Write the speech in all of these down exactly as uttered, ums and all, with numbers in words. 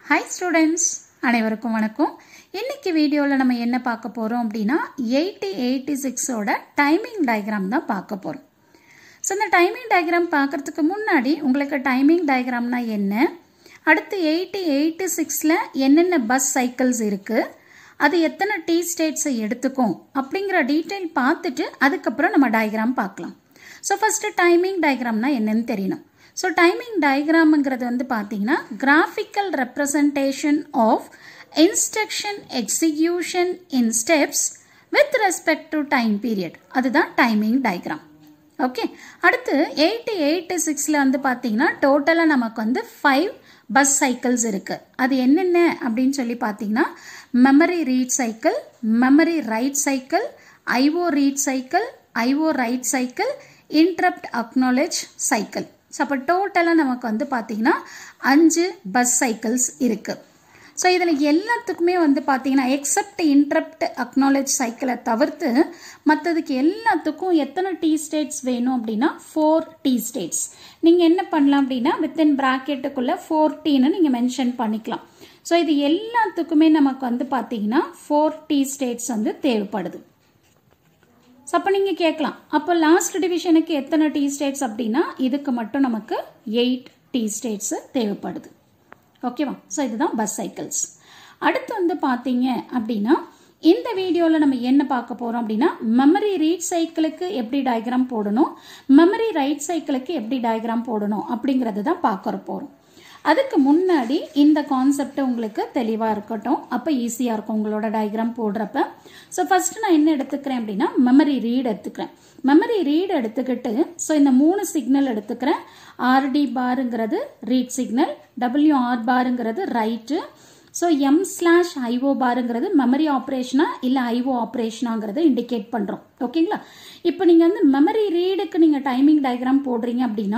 Hi students, அனைவருக்கும் வணக்கம். இன்னைக்கு வீடியோல நம்ம என்ன பார்க்க போறோம் அப்படினா eighty eighty-six ஓட டைமிங் டயகிராம் தான் பார்க்க போறோம். சோ இந்த டைமிங் டயகிராம் பார்க்கிறதுக்கு முன்னாடி உங்களுக்கு டைமிங் டயகிராம்னா என்ன? அடுத்து eighty eighty-sixல என்னென்ன பஸ் சைக்கிள்ஸ் இருக்கு? அது எத்தனை T ஸ்டேட்ஸ் எடுத்துக்கும் அப்படிங்கற டீடைல் பார்த்துட்டு அதுக்கு அப்புறம் நம்ம டயகிராம் பார்க்கலாம். சோ ஃபர்ஸ்ட் டைமிங் டயகிராம்னா என்னன்னு தெரியணும். So timing diagram ங்கிறது வந்து பாத்தீங்கன்னா graphical representation of instruction execution in steps with respect to time period. அதுதான் timing diagram. Okay. அடுத்து eighty eighty-sixல வந்து பாத்தீங்கன்னா டோட்டலா நமக்கு வந்து five bus cycles இருக்கு. அது என்னென்ன அப்படின்னு சொல்லி பாத்தீங்கன்னா memory read cycle, memory write cycle, I O read cycle, I O write cycle, interrupt acknowledge cycle. So, அப்போ டோட்டலாக நமக்கு வந்து பார்த்தீங்கன்னா அஞ்சு பஸ் சைக்கிள்ஸ் இருக்குது. ஸோ இதில் எல்லாத்துக்குமே வந்து பார்த்தீங்கன்னா எக்ஸப்ட் இன்டரப்ட் அக்னாலேஜ் சைக்கிளை தவிர்த்து மற்றதுக்கு எல்லாத்துக்கும் எத்தனை டி ஸ்டேட்ஸ் வேணும் அப்படின்னா ஃபோர் டி ஸ்டேட்ஸ். நீங்கள் என்ன பண்ணலாம் அப்படின்னா வித்தின் ப்ராக்கெட்டுக்குள்ளே ஃபோர்டீன்னு நீங்கள் மென்ஷன் பண்ணிக்கலாம். ஸோ இது எல்லாத்துக்குமே நமக்கு வந்து பார்த்தீங்கன்னா ஃபோர் டி ஸ்டேட்ஸ் வந்து தேவைப்படுது. அப்போ நீங்கள் கேட்கலாம் அப்போ லாஸ்ட் டிவிஷனுக்கு எத்தனை டி ஸ்டேட்ஸ் அப்படின்னா இதுக்கு மட்டும் நமக்கு எயிட் டி ஸ்டேட்ஸ் தேவைப்படுது. ஓகேவா? ஸோ இதுதான் பஸ் சைக்கிள்ஸ். அடுத்து வந்து பார்த்தீங்க அப்படின்னா இந்த வீடியோவில் நம்ம என்ன பார்க்க போகிறோம் அப்படின்னா மெமரி ரீட் சைக்கிளுக்கு எப்படி டயக்ராம் போடணும், மெமரி ரைட் சைக்கிளுக்கு எப்படி டயக்ராம் போடணும் அப்படிங்கிறது தான் பார்க்க போகிறோம். அதுக்கு முன்னாடி இந்த கான்செப்ட் உங்களுக்கு தெளிவாக இருக்கட்டும், அப்போ ஈஸியாக இருக்கும் உங்களோட டயக்ராம் போடுறப்ப. ஸோ ஃபர்ஸ்ட் நான் என்ன எடுத்துக்கிறேன் அப்படின்னா மெமரி ரீட் எடுத்துக்கிறேன். மெமரி ரீட் எடுத்துக்கிட்டு ஸோ இந்த மூணு சிக்னல் எடுத்துக்கிறேன். ஆர்டி பாருங்கிறது ரீட் சிக்னல், டபிள்யூஆர் பாருங்கிறது write, so M slash IO பாருங்கிறது மெமரி ஆப்ரேஷனா இல்லை ஐஓ ஆப்ரேஷனாங்கிறத இண்டிகேட் பண்ணுறோம். ஓகேங்களா? இப்போ நீங்கள் வந்து மெமரி ரீடுக்கு நீங்கள் டைமிங் டயக்ராம் போடுறீங்க அப்படின்னா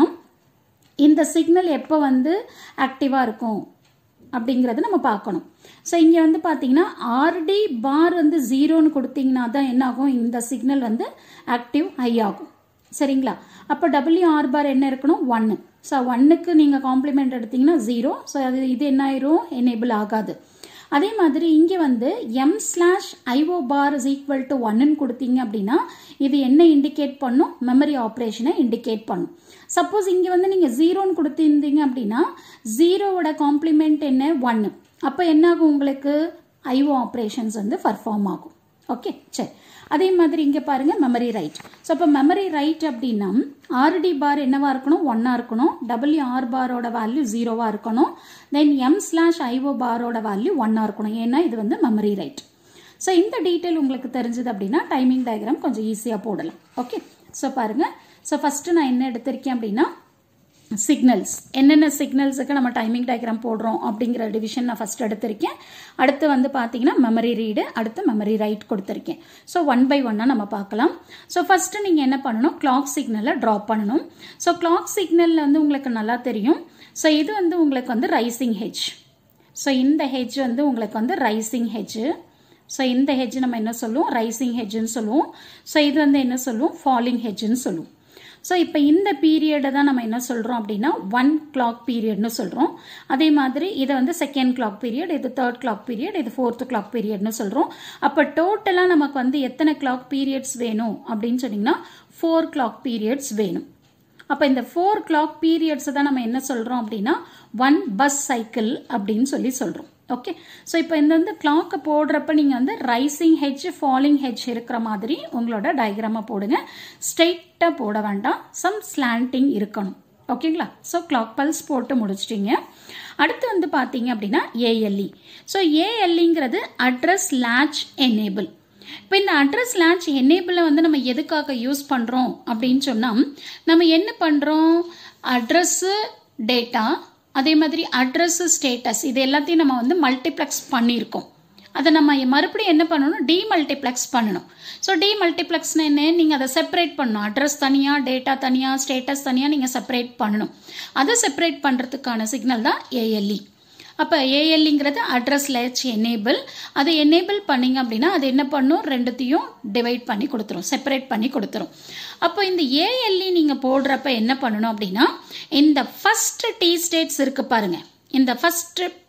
இந்த சிக்னல் எப்போ வந்து ஆக்டிவாக இருக்கும் அப்படிங்கிறத நம்ம பார்க்கணும். ஸோ இங்கே வந்து பார்த்தீங்கன்னா ஆர்டி பார் வந்து ஜீரோன்னு கொடுத்தீங்கன்னா தான் என்ன ஆகும், இந்த சிக்னல் வந்து ஆக்டிவ் ஹை ஆகும். சரிங்களா? அப்போ டபிள்யூஆர் பார் என்ன இருக்கணும், ஒன்று. ஸோ ஒன்னுக்கு நீங்கள் காம்ப்ளிமெண்ட் எடுத்தீங்கன்னா ஜீரோ. ஸோ அது இது என்ன ஆயிரும், எனேபிள் ஆகாது. அதே மாதிரி இங்கே வந்து M slash IO bar is equal to ஒன்னு கொடுத்தீங்க அப்படின்னா இது என்ன இண்டிகேட் பண்ணும், மெமரி ஆப்ரேஷனை இண்டிகேட் பண்ணும். சப்போஸ் இங்கே வந்து நீங்கள் ஜீரோன்னு கொடுத்திருந்தீங்க அப்படின்னா ஜீரோவோட காம்ப்ளிமெண்ட் என்ன, ஒன்று. அப்போ என்ன ஆகும், உங்களுக்கு ஐஓ ஆப்ரேஷன்ஸ் வந்து பர்ஃபார்ம் ஆகும். ஓகே, சரி. அதே மாதிரி இங்கே பாருங்க மெமரி ரைட். ஸோ அப்போ மெமரி ரைட் அப்படின்னா ஆர்டி பார் என்னவா இருக்கணும், ஒன்னா இருக்கணும். டபிள்யூ ஆர் பாரோட வேல்யூ ஜீரோவா இருக்கணும். தென் எம் ஸ்லாஷ் ஐஓ பாரோட வேல்யூ ஒன்னா இருக்கணும். ஏன்னா இது வந்து மெமரி ரைட். ஸோ இந்த டீட்டெயில் உங்களுக்கு தெரிஞ்சது அப்படின்னா டைமிங் டயக்ராம் கொஞ்சம் ஈஸியாக போடலாம். ஓகே, ஸோ பாருங்க. ஸோ ஃபர்ஸ்ட் நான் என்ன எடுத்திருக்கேன் அப்படின்னா சிக்னல்ஸ், என்னென்ன சிக்னல்ஸுக்கு நம்ம டைமிங் டயக்ராம் போடுறோம் அப்படிங்கிற டிவிஷன் நான் ஃபர்ஸ்ட் எடுத்திருக்கேன். அடுத்து வந்து பார்த்தீங்கன்னா மெமரி ரீடு, அடுத்து மெமரி ரைட் கொடுத்துருக்கேன். ஸோ ஒன் பை ஒன்னாக நம்ம பார்க்கலாம். ஸோ ஃபர்ஸ்ட் நீங்கள் என்ன பண்ணணும், கிளாக் சிக்னலை ட்ராப் பண்ணணும். ஸோ கிளாக் சிக்னலில் வந்து உங்களுக்கு நல்லா தெரியும். ஸோ இது வந்து உங்களுக்கு வந்து ரைசிங் ஹெட்ஜ். ஸோ இந்த ஹெட்ஜ் வந்து உங்களுக்கு வந்து ரைசிங் ஹெட்ஜ். ஸோ இந்த ஹெட்ஜ் நம்ம என்ன சொல்லுவோம், ரைசிங் ஹெட்ஜ்னு சொல்லுவோம். ஸோ இது வந்து என்ன சொல்லுவோம், ஃபாலிங் ஹெட்ஜ்னு சொல்லுவோம். ஸோ இப்போ இந்த பீரியடை தான் நம்ம என்ன சொல்கிறோம் அப்படின்னா ஒன் கிளாக் பீரியட்னு சொல்கிறோம். அதே மாதிரி இதை வந்து செகண்ட் கிளாக் பீரியட், இது தேர்ட் கிளாக் பீரியட், இது ஃபோர்த் கிளாக் பீரியட்னு சொல்கிறோம். அப்போ டோட்டலாக நமக்கு வந்து எத்தனை கிளாக் பீரியட்ஸ் வேணும் அப்படின்னு சொன்னீங்கன்னா ஃபோர் கிளாக் பீரியட்ஸ் வேணும். அப்போ இந்த ஃபோர் கிளாக் பீரியட்ஸை தான் நம்ம என்ன சொல்கிறோம் அப்படின்னா ஒன் பஸ் சைக்கிள் அப்படின்னு சொல்லி சொல்கிறோம். ஓகே, ஸோ இப்போ இந்த வந்து கிளாக்கை போடுறப்ப நீங்கள் வந்து ரைசிங் ஹெட்ஜ் ஃபாலிங் ஹெட்ஜ் இருக்கிற மாதிரி உங்களோட டயக்ராமை போடுங்க. ஸ்ட்ரெயிட்டாக போட வேண்டாம், சம் ஸ்லாண்டிங் இருக்கணும். ஓகேங்களா? ஸோ கிளாக் பல்ஸ் போட்டு முடிச்சிட்டிங்க. அடுத்து வந்து பார்த்தீங்க அப்படின்னா ஏஎல்இ. ஸோ ஏஎல்இங்கிறது அட்ரஸ் லேட்ச் எனேபிள். இப்போ இந்த அட்ரஸ் லேட்ச் எனேபிளை வந்து நம்ம எதுக்காக யூஸ் பண்ணுறோம் அப்படின்னு சொன்னால் நம்ம என்ன பண்ணுறோம், அட்ரஸ்ஸு டேட்டா அதே மாதிரி அட்ரஸ் ஸ்டேட்டஸ் இது எல்லாத்தையும் நம்ம வந்து மல்டிப்ளெக்ஸ் பண்ணியிருக்கோம். அதை நம்ம மறுபடியும் என்ன பண்ணணும், டிமல்டிப்ளெக்ஸ் பண்ணணும். ஸோ டிமல்டிப்ளெக்ஸ்னு என்ன, நீங்கள் அதை செப்பரேட் பண்ணணும். அட்ரஸ் தனியாக, டேட்டா தனியாக, ஸ்டேட்டஸ் தனியாக நீங்கள் செப்பரேட் பண்ணணும். அதை செப்பரேட் பண்ணுறதுக்கான சிக்னல் தான் ஏஎல்இ. அப்போ ஏஎல்இங்கிறது அட்ரஸ் லேட்ச் எனேபிள். அதை எனேபிள் பண்ணிங்க அப்படின்னா அது என்ன பண்ணும், ரெண்டுத்தையும் டிவைட் பண்ணி கொடுத்துரும், செப்பரேட் பண்ணி கொடுத்துரும். அப்போ இந்த ஏஎல்இ நீங்கள் போடுறப்ப என்ன பண்ணணும் அப்படின்னா இந்த ஃபர்ஸ்ட் டி ஸ்டேட்ஸ் இருக்கு பாருங்க, இந்த ஃபர்ஸ்ட்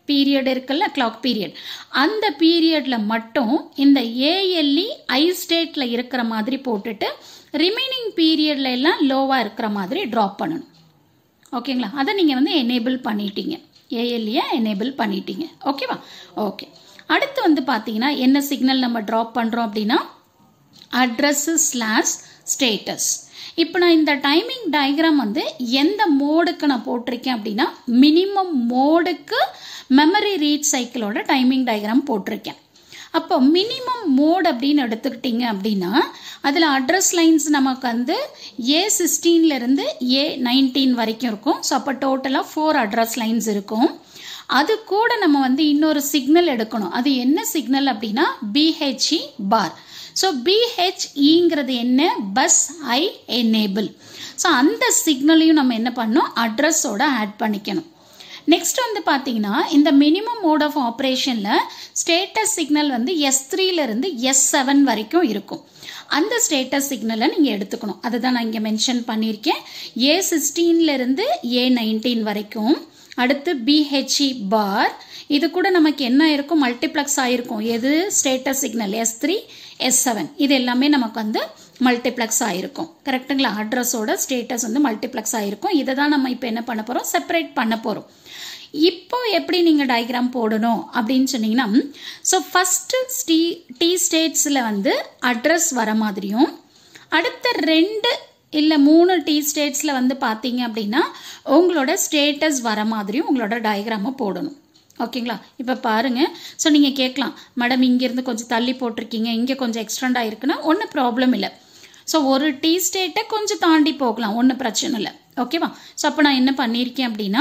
பீரியட் இருக்குல்ல, கிளாக் பீரியட், அந்த பீரியட்ல மட்டும் இந்த ஏஎல்இ ஐ ஸ்டேட்ல இருக்கிற மாதிரி போட்டுட்டு ரிமைனிங் பீரியட்ல எல்லாம் லோவா இருக்கிற மாதிரி டிராப் பண்ணணும். ஓகேங்களா? அதை நீங்க வந்து எனேபிள் பண்ணிட்டீங்க, ஏஎல்இ எனேபிள் பண்ணிட்டீங்க. ஓகேவா? ஓகே. அடுத்து வந்து பாத்தீங்கன்னா என்ன சிக்னல் நம்ம டிராப் பண்றோம் அப்படின்னா அட்ரஸ் ஸ்லாஷ் ஸ்டேட்டஸ். இப்போ நான் இந்த டைமிங் டயக்ராம் வந்து எந்த மோடுக்கு நான் போட்டிருக்கேன் அப்படின்னா மினிமம் மோடுக்கு மெமரி ரீட் சைக்கிளோட டைமிங் டயக்ராம் போட்டிருக்கேன். அப்போ மினிமம் மோட் அப்படின்னு எடுத்துக்கிட்டீங்க அப்படின்னா அதில் அட்ரஸ் லைன்ஸ் நமக்கு வந்து ஏ சிக்ஸ்டீன்ல இருந்து ஏ நைன்டீன் வரைக்கும் இருக்கும். ஸோ அப்போ டோட்டலாக ஃபோர் அட்ரஸ் லைன்ஸ் இருக்கும். அது கூட நம்ம வந்து இன்னொரு சிக்னல் எடுக்கணும். அது என்ன சிக்னல் அப்படின்னா பிஹெச்இ பார். ஸோ பிஹெச்இங்கிறது என்ன? Bus I enable. ஸோ அந்த சிக்னலையும் நம்ம என்ன பண்ணணும்? அட்ரஸோட ஆட் பண்ணிக்கணும். நெக்ஸ்ட் வந்து பார்த்தீங்கன்னா இந்த மினிமம் மோட் ஆஃப் ஆப்ரேஷனில் ஸ்டேட்டஸ் சிக்னல் வந்து எஸ் த்ரீல இருந்து எஸ் செவன் வரைக்கும் இருக்கும். அந்த ஸ்டேட்டஸ் சிக்னலை நீங்கள் எடுத்துக்கணும். அதுதான் நான் இங்கே மென்ஷன் பண்ணியிருக்கேன். ஏ சிக்ஸ்டீன்ல இருந்து ஏ நைன்டீன் வரைக்கும். அடுத்து பிஹெச்இ பார், இது கூட நமக்கு என்ன இருக்கும்? மல்டிப்ளெக்ஸ் ஆயிருக்கும். எது? Status signal S three S seven, இது எல்லாமே நமக்கு வந்து மல்டிப்ளெக்ஸ் ஆயிருக்கும். கரெக்டுங்களா? அட்ரஸோட ஸ்டேட்டஸ் வந்து மல்டிப்ளெக்ஸ் ஆயிருக்கும். இதை தான் நம்ம இப்போ என்ன பண்ண போறோம்? செப்பரேட் பண்ண போறோம். இப்போ எப்படி நீங்க டயக்ராம் போடணும் அப்படின்னு சொன்னீங்கன்னா, ஸோ ஃபர்ஸ்ட் டி ஸ்டேட்ஸ்ல வந்து அட்ரஸ் வர மாதிரியும், அடுத்த ரெண்டு இல்ல மூணு டி ஸ்டேட்ஸ்ல வந்து பாத்தீங்க அப்படின்னா உங்களோட ஸ்டேட்டஸ் வர மாதிரியும் உங்களோட டயக்ராம போடணும். ஓகேங்களா? இப்போ பாருங்க. ஸோ நீங்க கேட்கலாம், மேடம் இங்கிருந்து கொஞ்சம் தள்ளி போட்டிருக்கீங்க, இங்கே கொஞ்சம் எக்ஸ்டெண்ட் ஆயிருக்குன்னா ஒன்றும் ப்ராப்ளம் இல்லை. ஸோ ஒரு டி ஸ்டேட்டை கொஞ்சம் தாண்டி போகலாம், ஒன்றும் பிரச்சனை இல்லை. ஓகேவா? ஸோ அப்போ நான் என்ன பண்ணியிருக்கேன் அப்படின்னா,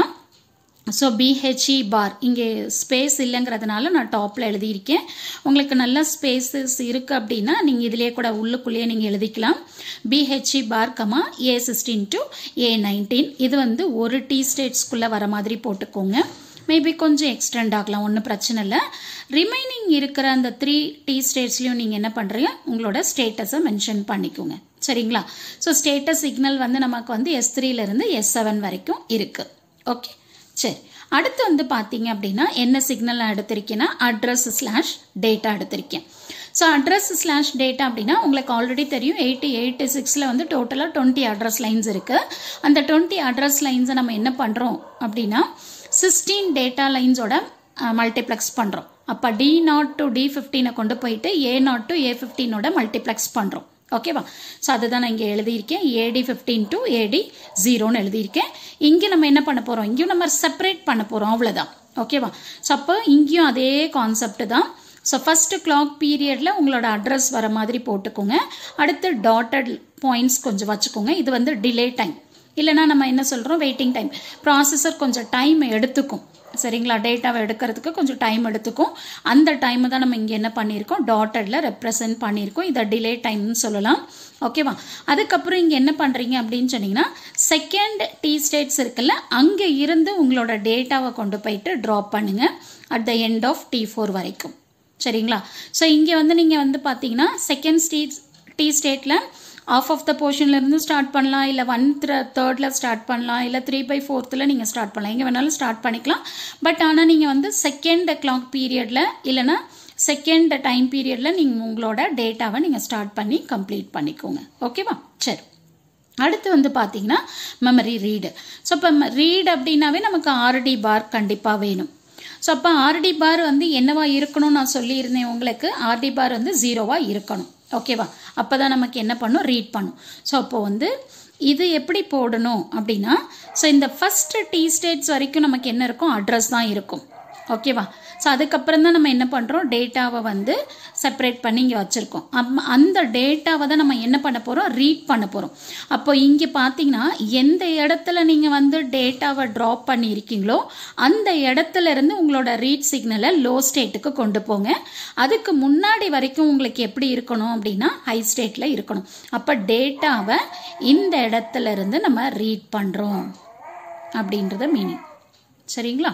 ஸோ பிஹெச்இ பார் இங்கே ஸ்பேஸ் இல்லைங்கிறதுனால நான் டாப்பில் எழுதியிருக்கேன். உங்களுக்கு நல்ல ஸ்பேசஸ் இருக்குது அப்படின்னா நீங்கள் இதிலே கூட உள்ளுக்குள்ளேயே நீங்கள் எழுதிக்கலாம். BHE bar comma A sixteen to A nineteen, இது வந்து ஒரு டி ஸ்டேட்ஸ்குள்ளே வர மாதிரி போட்டுக்கோங்க. மேபி கொஞ்சம் எக்ஸ்டெண்ட் ஆகலாம், ஒன்றும் பிரச்சனை இல்லை. ரிமைனிங் இருக்கிற அந்த த்ரீ டி ஸ்டேட்ஸ்லையும் நீங்கள் என்ன பண்ணுறீங்க? உங்களோட ஸ்டேட்டஸை மென்ஷன் பண்ணிக்கோங்க. சரிங்களா? ஸோ ஸ்டேட்டஸ் சிக்னல் வந்து நமக்கு வந்து எஸ் த்ரீலேருந்து எஸ் செவன் வரைக்கும் இருக்குது. ஓகே, சரி. அடுத்து வந்து பார்த்தீங்க அப்படின்னா என்ன சிக்னல் நான் எடுத்திருக்கேன்னா அட்ரஸ் ஸ்லாஷ் டேட்டா எடுத்திருக்கேன். ஸோ அட்ரஸ் ஸ்லாஷ் டேட்டா அப்படின்னா உங்களுக்கு ஆல்ரெடி தெரியும், எயிட்டி எயிட்டி சிக்ஸில் வந்து டோட்டலாக டுவெண்ட்டி அட்ரஸ் லைன்ஸ் இருக்குது. அந்த டுவெண்ட்டி அட்ரஸ் லைன்ஸை நம்ம என்ன பண்ணுறோம் அப்படின்னா சிக்ஸ்டீன் டேட்டா லைன்ஸோட மல்டிப்ளெக்ஸ் பண்ணுறோம். அப்போ டி நாட் டு டி ஃபிஃப்டீனை கொண்டு போயிட்டு ஏ நாட் டு ஏ ஃபிஃப்டீனோட மல்டிப்ளெக்ஸ் பண்ணுறோம். ஓகேவா? ஸோ அதுதான் நான் இங்கே எழுதியிருக்கேன். ஏடி ஃபிஃப்டீன் டு ஏடி ஜீரோன்னு எழுதியிருக்கேன். இங்கே நம்ம என்ன பண்ண போகிறோம்? இங்கேயும் நம்ம செப்பரேட் பண்ண போகிறோம், அவ்வளோதான். ஓகேவா? ஸோ அப்போ இங்கேயும் அதே கான்செப்ட் தான். ஸோ ஃபர்ஸ்ட் கிளாக் பீரியடில் உங்களோட அட்ரஸ் வர மாதிரி போட்டுக்கோங்க. அடுத்து டாட்டட் பாயிண்ட்ஸ் கொஞ்சம் வச்சுக்கோங்க. இது வந்து டிலே டைம், இல்லைனா நம்ம என்ன சொல்கிறோம்? Waiting time. ப்ராசஸர் கொஞ்சம் டைம் எடுத்துக்கும். சரிங்களா? டேட்டாவை எடுக்கிறதுக்கு கொஞ்சம் டைம் எடுத்துக்கும். அந்த டைம் தான் நம்ம இங்கே என்ன பண்ணியிருக்கோம்? டாட்டட்ல ரெப்ரசன்ட் பண்ணியிருக்கோம். இதை டிலே டைம்னு சொல்லலாம். ஓகேவா? அதுக்கப்புறம் இங்கே என்ன பண்ணுறீங்க அப்படின்னு சொன்னீங்கன்னா செகண்ட் டி ஸ்டேட்ஸ் இருக்குல்ல, அங்கே இருந்து உங்களோட டேட்டாவை கொண்டு போயிட்டு ட்ராப் பண்ணுங்க at the end of T four வரைக்கும். சரிங்களா? ஸோ இங்கே வந்து நீங்கள் வந்து பார்த்தீங்கன்னா செகண்ட் ஸ்டேட் டி ஸ்டேட்டில் ஆஃப் ஆஃப் த போர்ஷன்லேருந்து ஸ்டார்ட் பண்ணலாம், இல்லை ஒன் தேர்டில் ஸ்டார்ட் பண்ணலாம், இல்லை த்ரீ பை ஃபோர்த்தில் நீங்கள் ஸ்டார்ட் பண்ணலாம். எங்கே வேணாலும் ஸ்டார்ட் பண்ணிக்கலாம். பட் ஆனால் நீங்கள் வந்து செகண்ட் கிளாக் பீரியடில் இல்லைனா செகண்ட் டைம் பீரியடில் நீங்கள் உங்களோட டேட்டாவை நீங்கள் ஸ்டார்ட் பண்ணி கம்ப்ளீட் பண்ணிக்கோங்க. ஓகேவா? சரி. அடுத்து வந்து பார்த்தீங்கன்னா மெமரி ரீடு. ஸோ இப்போ ரீட் அப்படின்னாவே நமக்கு ஆர்டி பார் கண்டிப்பாக வேணும். ஸோ அப்போ ஆர்டி பார் வந்து என்னவா இருக்கணும் நான் சொல்லியிருந்தேன் உங்களுக்கு. ஆர்டி பார் வந்து ஜீரோவாக இருக்கணும். ஓகேவா? அப்போ தான் நமக்கு என்ன பண்ணும்? ரீட் பண்ணும். ஸோ அப்போ வந்து இது எப்படி போடணும் அப்படின்னா, ஸோ இந்த ஃபர்ஸ்ட் டி ஸ்டேட்ஸ் வரைக்கும் நமக்கு என்ன இருக்கும்? அட்ரஸ் தான் இருக்கும். ஓகேவா? ஸோ அதுக்கப்புறம் தான் நம்ம என்ன பண்ணுறோம்? டேட்டாவை வந்து செப்பரேட் பண்ணி இங்கே வச்சுருக்கோம். அம் அந்த டேட்டாவை தான் நம்ம என்ன பண்ண போகிறோம்? ரீட் பண்ண போகிறோம். அப்போ இங்கே பார்த்தீங்கன்னா எந்த இடத்துல நீங்கள் வந்து டேட்டாவை ட்ராப் பண்ணி இருக்கீங்களோ அந்த இடத்துல இருந்து உங்களோட ரீட் சிக்னலை லோ ஸ்டேட்டுக்கு கொண்டு போங்க. அதுக்கு முன்னாடி வரைக்கும் உங்களுக்கு எப்படி இருக்கணும் அப்படின்னா ஹை ஸ்டேட்டில் இருக்கணும். அப்போ டேட்டாவை இந்த இடத்துல இருந்து நம்ம ரீட் பண்ணுறோம் அப்படின்றத மீனிங். சரிங்களா?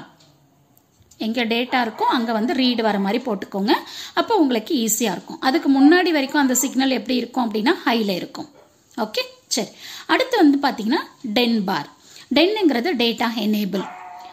எங்கே டேட்டா இருக்கோ அங்கே வந்து ரீடு வர மாதிரி போட்டுக்கோங்க. அப்போ உங்களுக்கு ஈஸியாக இருக்கும். அதுக்கு முன்னாடி வரைக்கும் அந்த சிக்னல் எப்படி இருக்கும் அப்படின்னா ஹையில் இருக்கும். ஓகே, சரி. அடுத்து வந்து பார்த்தீங்கன்னா டென் பார். டென்னுங்கிறது டேட்டா எனேபிள்.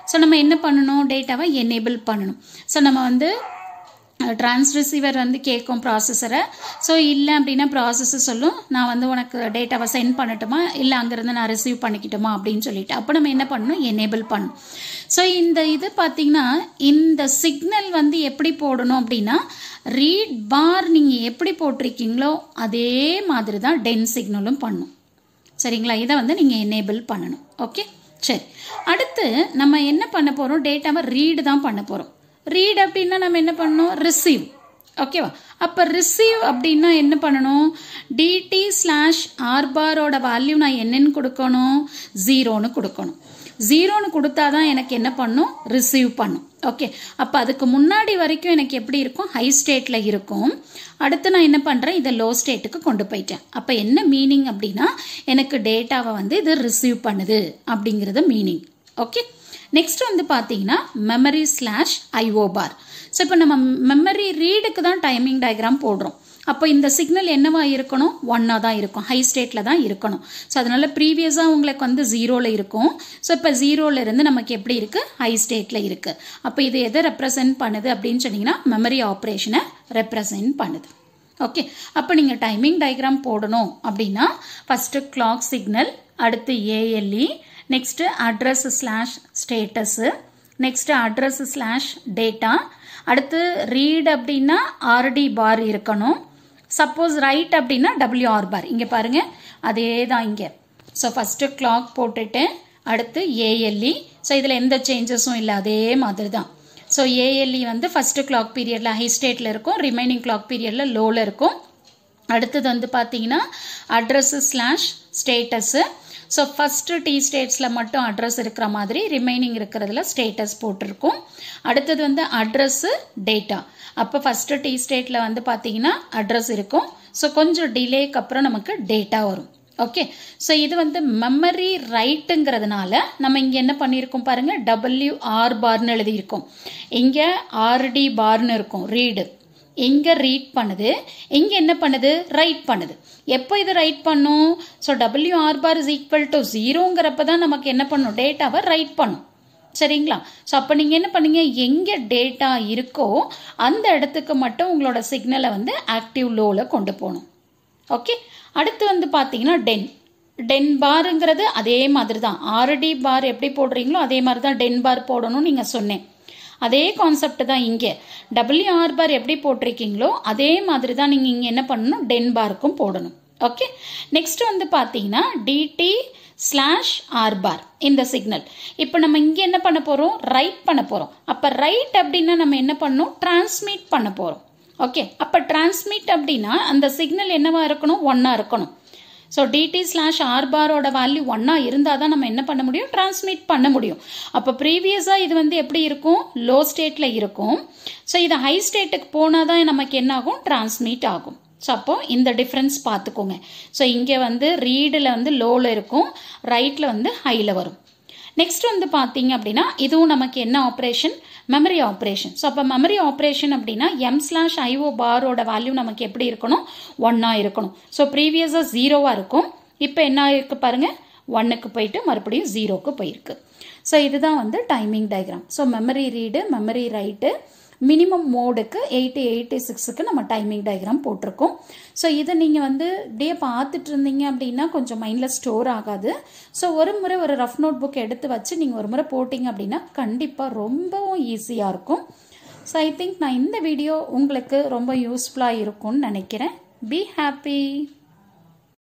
ஸோ நம்ம என்ன பண்ணணும், டேட்டாவை எனேபிள் பண்ணணும். ஸோ நம்ம வந்து டிரான்ஸ்ரிசீவர் வந்து கேட்கும் ப்ராசஸரை. ஸோ இல்லை அப்படின்னா ப்ராசஸர் சொல்லும், நான் வந்து உனக்கு டேட்டாவை சென்ட் பண்ணட்டுமா, இல்லை அங்கேருந்து நான் ரிசீவ் பண்ணிக்கிட்டுமா அப்படின்னு சொல்லிட்டு. அப்போ நம்ம என்ன பண்ணணும், எனேபிள் பண்ணணும். ஸோ இந்த இது பார்த்தீங்கன்னா இந்த சிக்னல் வந்து எப்படி போடணும் அப்படின்னா, ரீட் பார் நீங்கள் எப்படி போட்டிருக்கீங்களோ அதே மாதிரி தான் டென் சிக்னலும் பண்ணும். சரிங்களா, இதை வந்து நீங்கள் எனேபிள் பண்ணணும். ஓகே, சரி. அடுத்து நம்ம என்ன பண்ண போகிறோம், டேட்டாவை ரீடு தான் பண்ண போகிறோம். ரீட் அப்படின்னா நம்ம என்ன பண்ணணும், ரிசீவ். ஓகேவா, அப்போ ரிசீவ் அப்படின்னா என்ன பண்ணணும், டிடி ஸ்லாஷ் ஆர் பாரோட வேல்யூ நான் என்னன்னு கொடுக்கணும், ஜீரோன்னு கொடுக்கணும். ஜீரோன்னு கொடுத்தாதான் எனக்கு என்ன பண்ணும், ரிசீவ் பண்ணும். ஓகே, அப்போ அதுக்கு முன்னாடி வரைக்கும் எனக்கு எப்படி இருக்கும், ஹை ஸ்டேட்டில் இருக்கும். அடுத்து நான் என்ன பண்ணுறேன், இதை லோ ஸ்டேட்டுக்கு கொண்டு போயிட்டேன். அப்போ என்ன மீனிங் அப்படின்னா, எனக்கு டேட்டாவை வந்து இது ரிசீவ் பண்ணுது அப்படிங்கிறது மீனிங். ஓகே, நெக்ஸ்ட் வந்து பார்த்தீங்கன்னா memory slash IO bar. So இப்போ நம்ம மெமரி ரீடுக்கு தான் டைமிங் டயக்ராம் போடுறோம். அப்போ இந்த சிக்னல் என்னவா இருக்கணும், ஒன்னா தான் இருக்கும், ஹை ஸ்டேட்டில் தான் இருக்கணும். ஸோ அதனால ப்ரீவியஸாக உங்களுக்கு வந்து ஜீரோவில் இருக்கும். ஸோ இப்போ ஜீரோல இருந்து நமக்கு எப்படி இருக்கு, ஹை ஸ்டேட்டில் இருக்கு. அப்போ இது எதை ரெப்ரசென்ட் பண்ணுது அப்படின்னு சொன்னீங்கன்னா மெமரி ஆப்ரேஷனை ரெப்ரசென்ட் பண்ணுது. ஓகே, அப்போ நீங்கள் டைமிங் டயக்ராம் போடணும் அப்படின்னா ஃபர்ஸ்ட் கிளாக் சிக்னல், அடுத்து ALE, next address slash status, next address slash data, அடுத்து ரீட் அப்படின்னா ஆர்டி பார் இருக்கணும். சப்போஸ் ரைட் அப்படின்னா டபிள்யூஆர் பார். இங்கே பாருங்க அதே தான் இங்கே. ஸோ ஃபர்ஸ்ட் கிளாக் போட்டுட்டேன், அடுத்து ஏஎல்இ. ஸோ இதில் எந்த சேஞ்சஸும் இல்லை, அதே மாதிரி தான். ஸோ ஏஎல்இ வந்து ஃபர்ஸ்ட் கிளாக் பீரியட்ல ஹை ஸ்டேட்டில் இருக்கும், ரிமைனிங் கிளாக் பீரியட்ல லோவில் இருக்கும். அடுத்தது வந்து பார்த்தீங்கன்னா address slash status. So first T ஸ்டேட்ஸில் மட்டும் அட்ரஸ் இருக்கிற மாதிரி ரிமைனிங் இருக்கிறதுல ஸ்டேட்டஸ் போட்டிருக்கும். அடுத்தது வந்து அட்ரஸ்ஸு டேட்டா. அப்போ ஃபர்ஸ்ட் டி ஸ்டேட்டில் வந்து பார்த்தீங்கன்னா அட்ரஸ் இருக்கும். ஸோ கொஞ்சம் டிலேக்கு அப்புறம் நமக்கு டேட்டா வரும். ஓகே, ஸோ இது வந்து மெமரி ரைட்டுங்கிறதுனால நம்ம இங்கே என்ன பண்ணியிருக்கோம் பாருங்க, டபிள்யூ ஆர் பார்னு எழுதியிருக்கோம். இங்கே ஆர்டி பார்னு இருக்கும், ரீடு. இங்க ரீட் பண்ணுது, இங்க என்ன பண்ணுது, ரைட் பண்ணுது. எப்போ இது ரைட் பண்ணும், so W R bar is equal to ஜீரோங்கிறப்ப தான் நமக்கு என்ன பண்ணும், டேட்டாவை ரைட் பண்ணும். சரிங்களா, ஸோ அப்போ நீங்கள் என்ன பண்ணீங்க, எங்கே டேட்டா இருக்கோ அந்த இடத்துக்கு மட்டும் உங்களோட சிக்னலை வந்து ஆக்டிவ் லோவில் கொண்டு போகணும். ஓகே, அடுத்து வந்து பார்த்தீங்கன்னா டென். டென் பாருங்கிறது அதே மாதிரி தான், ஆர்டி பார் எப்படி போடுறீங்களோ அதே மாதிரி தான் டென் பார் போடணும்னு நீங்கள் சொன்னேன். அதே கான்செப்ட் தான் இங்கே, டபிள்யூ ஆர் பார் எப்படி போட்டிருக்கீங்களோ அதே மாதிரி தான் நீங்கள் இங்கே என்ன பண்ணணும், டென் பாருக்கும் போடணும். ஓகே, நெக்ஸ்ட் வந்து பார்த்தீங்கன்னா டிடி ஸ்லாஷ் ஆர் பார் இந்த சிக்னல். இப்போ நம்ம இங்கே என்ன பண்ண போகிறோம், ரைட் பண்ண போகிறோம். அப்போ ரைட் அப்படின்னா நம்ம என்ன பண்ணணும், டிரான்ஸ்மிட் பண்ண போகிறோம். ஓகே, அப்போ டிரான்ஸ்மிட் அப்படின்னா அந்த சிக்னல் என்னவா இருக்கணும், ஒன்னா இருக்கணும். ஸோ டிடி ஸ்லாஷ் ஆர் பாரோட வேல்யூ ஒன்னா இருந்தால் தான் நம்ம என்ன பண்ண முடியும், டிரான்ஸ்மிட் பண்ண முடியும். அப்போ ப்ரீவியஸாக இது வந்து எப்படி இருக்கும், லோ ஸ்டேட்டில் இருக்கும். ஸோ இது ஹை ஸ்டேட்டுக்கு போனால் தான் நமக்கு என்ன ஆகும், டிரான்ஸ்மிட் ஆகும். ஸோ அப்போ இந்த டிஃப்ரென்ஸ் பார்த்துக்கோங்க. ஸோ இங்கே வந்து ரீடில் வந்து லோவில் இருக்கும், ரைட்டில் வந்து ஹையில் வரும். நெக்ஸ்ட் வந்து பார்த்தீங்க அப்படின்னா இதுவும் நமக்கு என்ன ஆப்ரேஷன், மெமரி ஆப்ரேஷன். ஸோ அப்போ மெமரி ஆப்ரேஷன் அப்படின்னா எம் ஸ்லாஷ் ஐஓ பாரோட வேல்யூ நமக்கு எப்படி இருக்கணும், ஒன்னா இருக்கணும். ஸோ ப்ரீவியஸாக ஜீரோவாக இருக்கும், இப்போ என்ன இருக்கு பாருங்க, ஒன்னுக்கு போயிட்டு மறுபடியும் ஜீரோக்கு போயிருக்கு. ஸோ இதுதான் வந்து timing diagram. So memory read, memory write, minimum மோடுக்கு எயிட்டி எயிட்டி சிக்ஸுக்கு நம்ம டைமிங் டயக்ராம் போட்டிருக்கோம். ஸோ இதை நீங்கள் வந்து இப்படியே பார்த்துட்டு இருந்தீங்க அப்படின்னா கொஞ்சம் மைண்டில் ஸ்டோர் ஆகாது. ஸோ ஒரு முறை ஒரு ரஃப் நோட் புக் எடுத்து வச்சு நீங்கள் ஒரு முறை போட்டிங்க அப்படின்னா கண்டிப்பாக ரொம்பவும் ஈஸியாக இருக்கும். ஸோ ஐ திங்க் நான் இந்த வீடியோ உங்களுக்கு ரொம்ப யூஸ்ஃபுல்லாக இருக்கும்னு நினைக்கிறேன். Be happy.